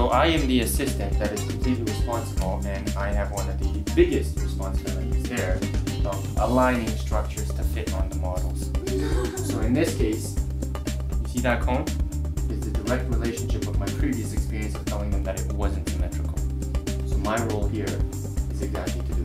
So I am the assistant that is completely responsible, and I have one of the biggest responsibilities there of aligning structures to fit on the models. So in this case, you see that cone? It's the direct relationship of my previous experience of telling them that it wasn't symmetrical. So my role here is exactly to